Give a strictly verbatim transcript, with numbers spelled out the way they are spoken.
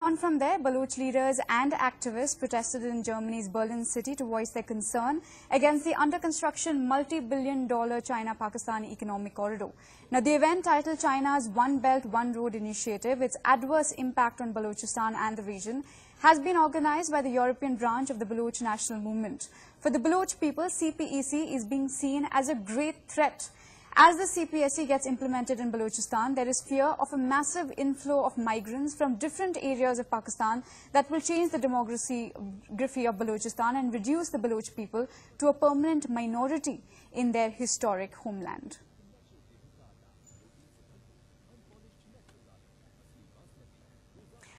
On from there, Baloch leaders and activists protested in Germany's Berlin city to voice their concern against the under-construction multi-billion dollar China-Pakistan economic corridor. Now, the event, titled China's One Belt, One Road initiative, its adverse impact on Balochistan and the region, has been organized by the European branch of the Baloch National Movement. For the Baloch people, C P E C is being seen as a great threat. As the C P E C gets implemented in Balochistan, there is fear of a massive inflow of migrants from different areas of Pakistan that will change the demography of Balochistan and reduce the Baloch people to a permanent minority in their historic homeland.